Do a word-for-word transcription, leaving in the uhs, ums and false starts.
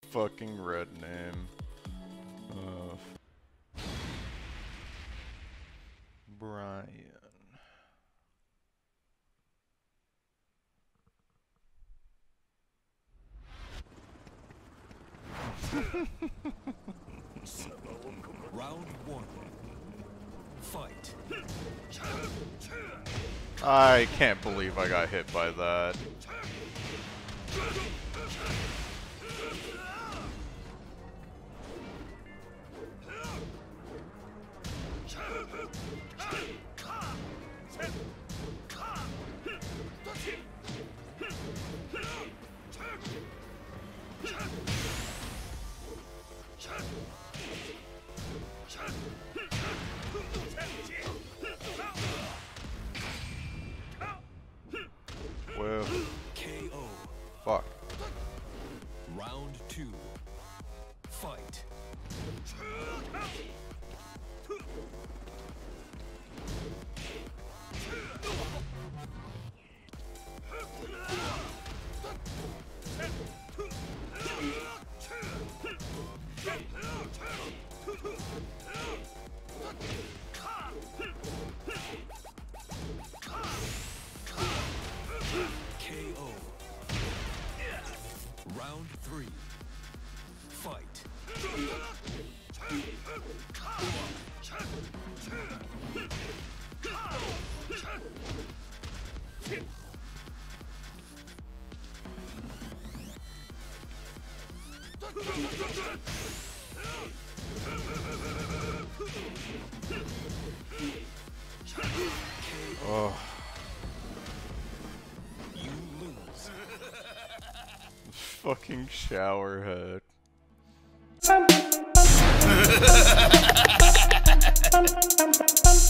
fucking red name. Uh, Brian. Round one. Fight. I can't believe I got hit by that. Well, K O. fuck. Round two. Fight. K O. Round three. Fight. Oh, You lose. fucking shower head.